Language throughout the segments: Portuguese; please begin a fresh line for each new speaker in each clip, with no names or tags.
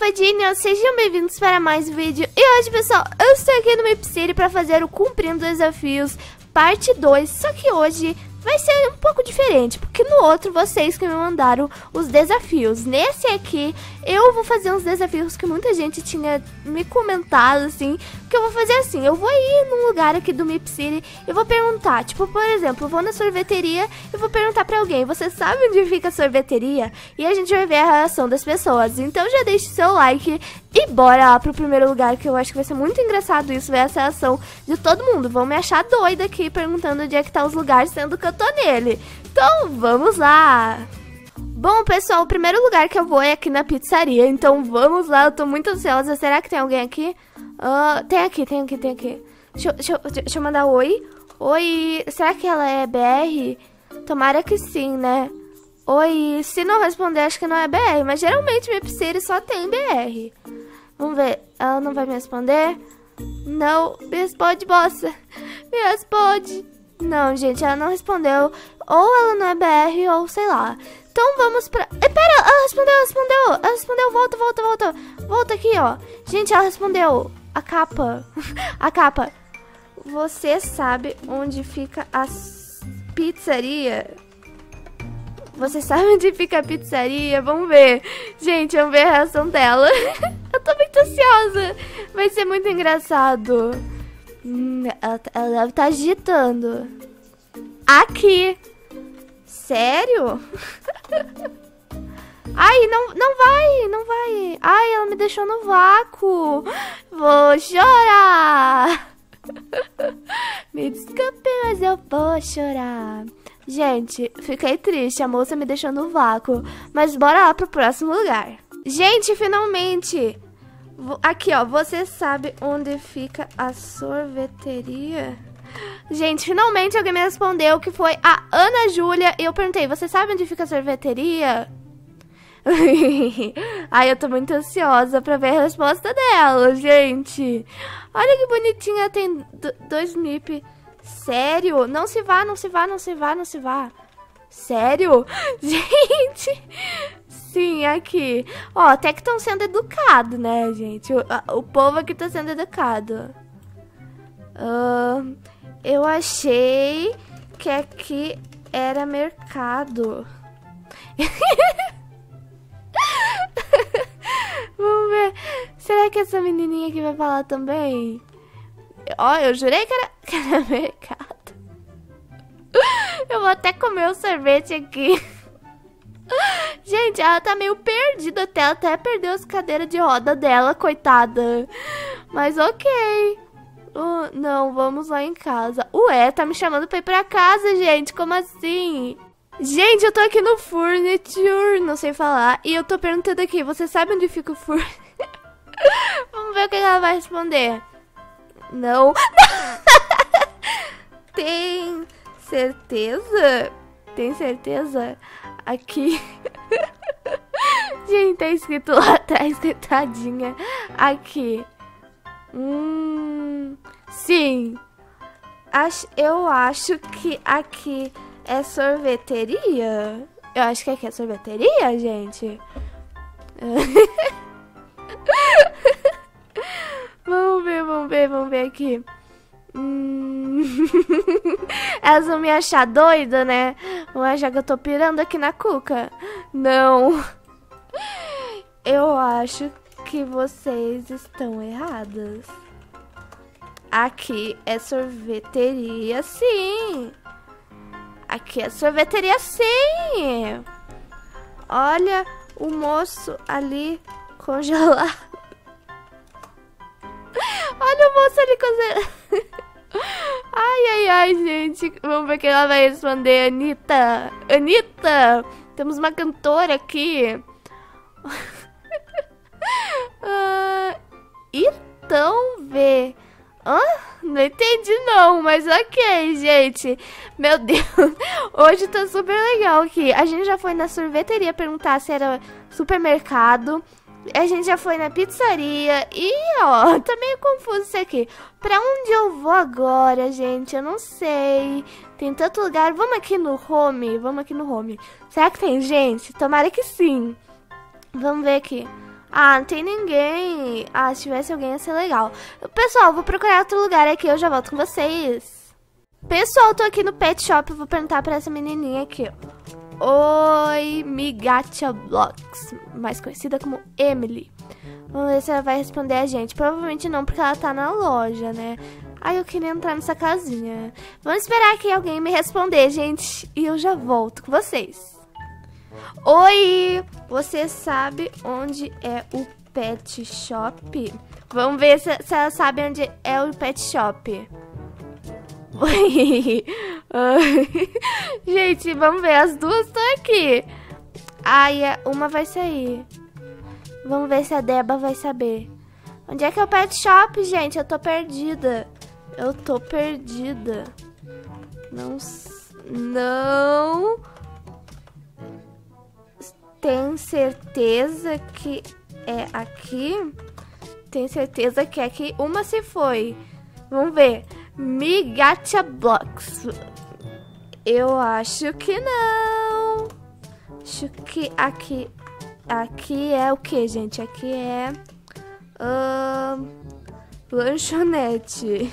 Tadinhos, sejam bem-vindos para mais um vídeo. E hoje, pessoal, eu estou aqui no Mip City para fazer o Cumprindo Desafios parte 2. Só que hoje vai ser um pouco diferente, porque no outro vocês que me mandaram os desafios. Nesse aqui eu vou fazer uns desafios que muita gente tinha me comentado, assim, que eu vou fazer assim. Eu vou ir num lugar aqui do Mip City e vou perguntar, tipo, por exemplo, eu vou na sorveteria e vou perguntar pra alguém: você sabe onde fica a sorveteria? E a gente vai ver a reação das pessoas. Então já deixe seu like e bora lá pro primeiro lugar, que eu acho que vai ser muito engraçado isso, ver essa reação de todo mundo. Vão me achar doida aqui perguntando onde é que tá os lugares, sendo que eu tô nele. Então vamos lá. Bom, pessoal, o primeiro lugar que eu vou é aqui na pizzaria. Então vamos lá, eu tô muito ansiosa. Será que tem alguém aqui? Tem aqui. Deixa eu mandar oi. Oi, será que ela é BR? Tomara que sim, né? Oi, se não responder, acho que não é BR. Mas geralmente Mip City só tem BR. Vamos ver, ela não vai me responder? Não, me responde, moça. Me responde. Não, gente, ela não respondeu. Ou ela não é BR, ou sei lá. Então vamos pra... Pera, ela respondeu. Volta. Volta aqui, ó. Gente, ela respondeu. A capa. A capa. Você sabe onde fica a pizzaria? Você sabe onde fica a pizzaria? Vamos ver. Gente, vamos ver a reação dela. Eu tô muito ansiosa. Vai ser muito engraçado. Ela deve estar agitando. Aqui. Sério? Ai, não vai. Ai, ela me deixou no vácuo. Vou chorar. Me desculpe, mas eu vou chorar. Gente, fiquei triste, a moça me deixou no vácuo. Mas bora lá pro próximo lugar. Gente, finalmente. Aqui, ó, você sabe onde fica a sorveteria? Gente, finalmente alguém me respondeu, que foi a Ana Júlia. E eu perguntei: você sabe onde fica a sorveteria? Ai, eu tô muito ansiosa pra ver a resposta dela, gente. Olha que bonitinha, tem dois Mip. Sério? Não se vá. Sério? Gente, sim, aqui. Ó, até que estão sendo educados, né, gente? O povo aqui tá sendo educado. Eu achei que aqui era mercado. Vamos ver. Será que essa menininha aqui vai falar também? Ó, eu jurei que era mercado. Eu vou até comer o sorvete aqui. Gente, ela tá meio perdida até. Ela até perdeu as cadeiras de roda dela, coitada. Mas ok. Não, vamos lá em casa. Ué, tá me chamando pra ir pra casa, gente. Como assim? Gente, eu tô aqui no Furniture, não sei falar. E eu tô perguntando aqui: você sabe onde fica o Furniture? Vamos ver o que ela vai responder. Não. Tem certeza? Tem certeza? Aqui. Gente, tá escrito lá atrás, tadinha. Aqui. Sim. Eu acho que aqui é sorveteria. Eu acho que aqui é sorveteria, gente. Vamos ver aqui. Elas vão me achar doida, né? Vão achar que eu tô pirando aqui na cuca. Não. Eu acho que vocês estão erradas. Aqui é sorveteria, sim. Aqui é sorveteria, sim. Olha o moço ali congelado. Olha o moço ali congelado. Ai, gente. Vamos ver quem ela vai responder. Anitta, temos uma cantora aqui. Então vê. Não entendi não, mas ok, gente. Meu Deus, hoje tá super legal aqui. A gente já foi na sorveteria perguntar se era supermercado. A gente já foi na pizzaria. E ó, tá meio confuso isso aqui. Pra onde eu vou agora, gente? Eu não sei. Tem tanto lugar. Vamos aqui no home. Será que tem gente? Tomara que sim. Vamos ver aqui. Ah, não tem ninguém. Ah, se tivesse alguém ia ser legal. Pessoal, vou procurar outro lugar aqui, eu já volto com vocês. Pessoal, tô aqui no pet shop, eu vou perguntar pra essa menininha aqui. Oi, Migacha Blocks, mais conhecida como Emily. Vamos ver se ela vai responder a gente. Provavelmente não, porque ela tá na loja, né? Ai, eu queria entrar nessa casinha. Vamos esperar aqui alguém me responder, gente. E eu já volto com vocês. Oi! Você sabe onde é o pet shop? Vamos ver se ela sabe onde é o pet shop. Oi! Gente, vamos ver. As duas estão aqui. Ai, uma vai sair. Vamos ver se a Deba vai saber. Onde é que é o pet shop, gente? Eu tô perdida. Eu tô perdida. Não. Tem certeza que é aqui? Tem certeza que é aqui? Uma se foi. Vamos ver. Migacha Blocks. Eu acho que não. Acho que aqui. Aqui é o que, gente? Aqui é lanchonete.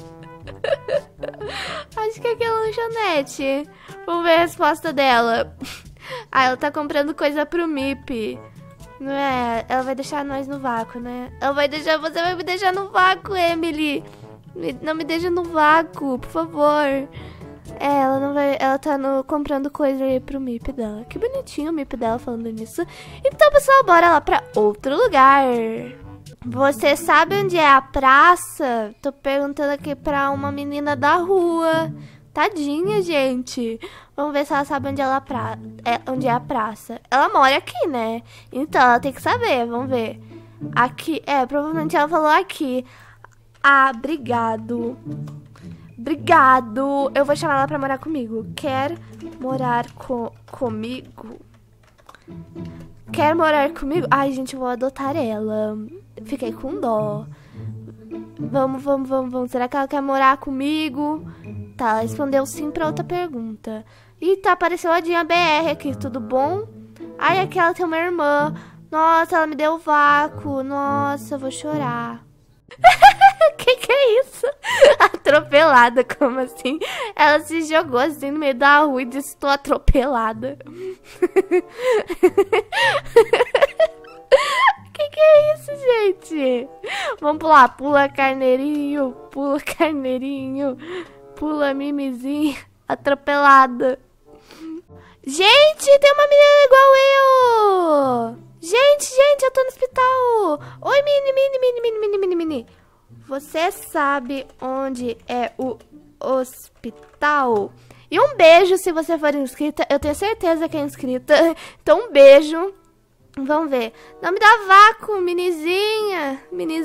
Acho que aqui é lanchonete. Vamos ver a resposta dela. Ah, ela tá comprando coisa pro Mip. Não é? Ela vai deixar nós no vácuo, né? Ela vai deixar... Você vai me deixar no vácuo, Emily. Não me deixa no vácuo, por favor. É, ela não vai... Ela tá comprando coisa aí pro Mip dela. Que bonitinho o Mip dela falando nisso. Então, pessoal, bora lá pra outro lugar. Você sabe onde é a praça? Tô perguntando aqui pra uma menina da rua. Tadinha, gente. Vamos ver se ela sabe onde, onde é a praça. Ela mora aqui, né? Então, ela tem que saber. Vamos ver. Aqui. É, provavelmente ela falou aqui. Ah, obrigado. Obrigado. Eu vou chamar ela pra morar comigo. Quer morar comigo? Quer morar comigo? Ai, gente, eu vou adotar ela. Fiquei com dó. Vamos. Será que ela quer morar comigo? Tá, ela respondeu sim pra outra pergunta. Ih, tá, apareceu a Dinha BR aqui, tudo bom? Ai, aqui ela tem uma irmã. Nossa, ela me deu vácuo. Nossa, eu vou chorar. Que é isso? Atropelada, como assim? Ela se jogou assim no meio da rua e disse, estou atropelada. Que é isso, gente? Vamos pular. Pula carneirinho, pula carneirinho, pula mimizinho, atropelada. Gente, tem uma menina igual eu. Gente, eu tô no hospital. Oi, mini. Você sabe onde é o hospital? E um beijo se você for inscrita. Eu tenho certeza que é inscrita. Então, um beijo. Vamos ver. Não me dá vácuo, minizinha.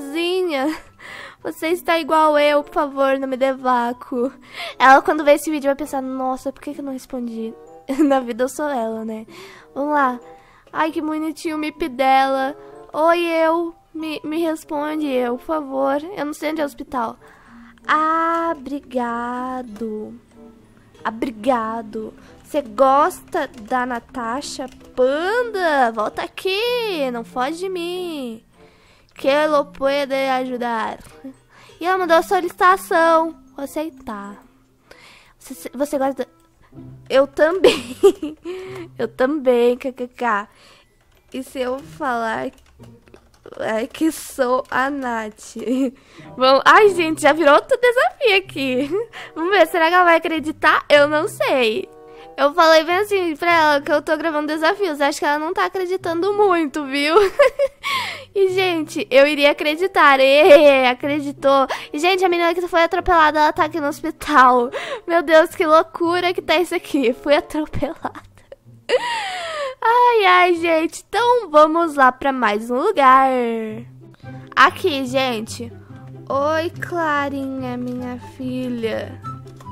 Você está igual eu, por favor, não me dê vácuo. Ela, quando ver esse vídeo, vai pensar, nossa, por que eu não respondi? Na vida eu sou ela, né? Vamos lá. Ai, que bonitinho o Mip dela. Oi, eu. Me responde, eu, por favor. Eu não sei onde é o hospital. Ah, obrigado. Obrigado. Você gosta da Natasha Panda? Volta aqui, não foge de mim. Que ela pode ajudar. E ela mandou a solicitação. Vou aceitar. Você gosta... Eu também. Eu também, kkk. E se eu falar que sou a Nath? Bom, ai, gente, já virou outro desafio aqui. Vamos ver, será que ela vai acreditar? Eu não sei. Eu falei bem assim pra ela que eu tô gravando desafios. Acho que ela não tá acreditando muito, viu? E, gente, eu iria acreditar. Acreditou. E, gente, a menina que foi atropelada, ela tá aqui no hospital. Meu Deus, que loucura que tá isso aqui. Fui atropelada. Ai, gente. Então, vamos lá pra mais um lugar. Aqui, gente. Oi, Clarinha, minha filha.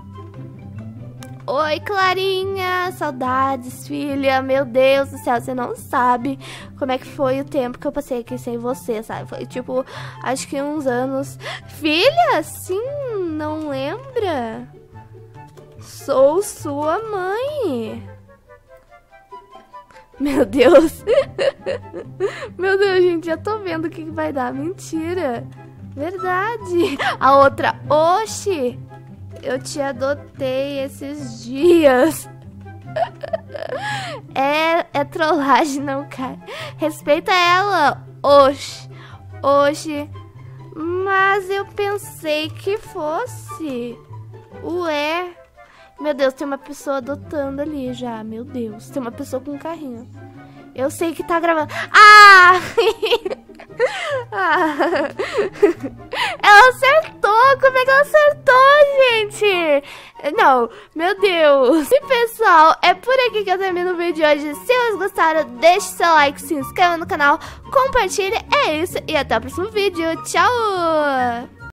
Oi, Clarinha, saudades, filha. Meu Deus do céu, você não sabe como é que foi o tempo que eu passei aqui sem você, sabe? Foi tipo, acho que uns anos. Filha, sim, não lembra? Sou sua mãe. Meu Deus. Meu Deus, gente, já tô vendo o que vai dar. Mentira. Verdade. A outra, oxi, eu te adotei esses dias. É trollagem, não, cara. Respeita ela. Oxi. Oxi. Mas eu pensei que fosse. Ué. Meu Deus, tem uma pessoa adotando ali já. Meu Deus, tem uma pessoa com um carrinho. Eu sei que tá gravando. Ah! Ah. Ela acertou! Como é que ela acertou, gente? Não, meu Deus. E pessoal, é por aqui que eu termino o vídeo de hoje. Se vocês gostaram, deixe seu like, se inscreva no canal, compartilhe. É isso e até o próximo vídeo. Tchau!